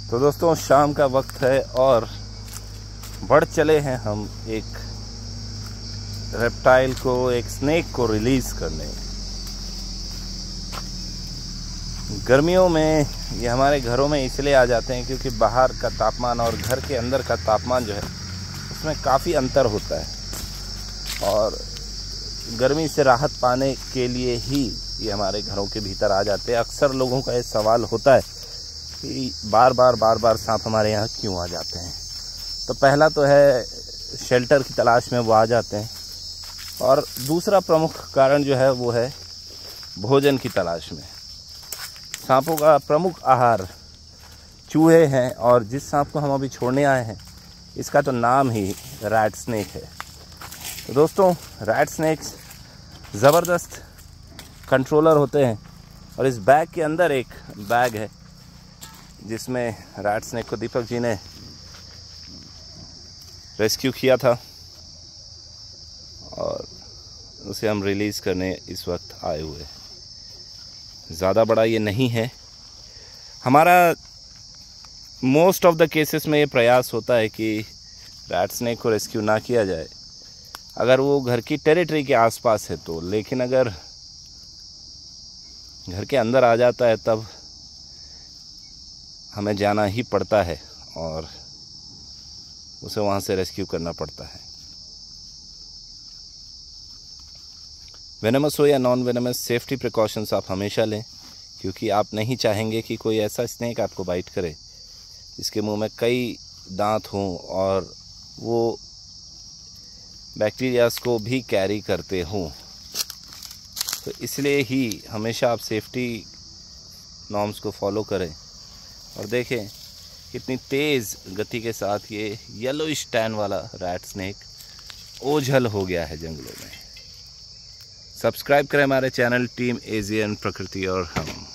तो दोस्तों शाम का वक्त है और बढ़ चले हैं हम एक रेप्टाइल को, एक स्नेक को रिलीज करने। गर्मियों में ये हमारे घरों में इसलिए आ जाते हैं क्योंकि बाहर का तापमान और घर के अंदर का तापमान जो है उसमें काफ़ी अंतर होता है और गर्मी से राहत पाने के लिए ही ये हमारे घरों के भीतर आ जाते हैं। अक्सर लोगों का ये सवाल होता है कि बार बार सांप हमारे यहाँ क्यों आ जाते हैं। तो पहला तो है शेल्टर की तलाश में वो आ जाते हैं और दूसरा प्रमुख कारण जो है वो है भोजन की तलाश में। सांपों का प्रमुख आहार चूहे हैं और जिस सांप को हम अभी छोड़ने आए हैं इसका तो नाम ही रैट स्नेक है। तो दोस्तों रैट स्नेक्स ज़बरदस्त कंट्रोलर होते हैं और इस बैग के अंदर एक बैग है जिसमें रैट स्नेक को दीपक जी ने रेस्क्यू किया था और उसे हम रिलीज़ करने इस वक्त आए हुए हैं। ज़्यादा बड़ा ये नहीं है। हमारा मोस्ट ऑफ द केसेस में ये प्रयास होता है कि रैट स्नेक को रेस्क्यू ना किया जाए अगर वो घर की टेरिटरी के आसपास है तो, लेकिन अगर घर के अंदर आ जाता है तब हमें जाना ही पड़ता है और उसे वहाँ से रेस्क्यू करना पड़ता है। वेनमस हो या नॉन वेनमस, सेफ्टी प्रिकॉशंस आप हमेशा लें क्योंकि आप नहीं चाहेंगे कि कोई ऐसा स्नेक आपको बाइट करे जिसके मुंह में कई दांत हों और वो बैक्टीरियाज को भी कैरी करते हों। तो इसलिए ही हमेशा आप सेफ्टी नॉर्म्स को फॉलो करें। और देखें कितनी तेज़ गति के साथ ये येलोइश टैन वाला रैट स्नेक ओझल हो गया है जंगलों में। सब्सक्राइब करें हमारे चैनल टीम एजियन प्रकृति और हम।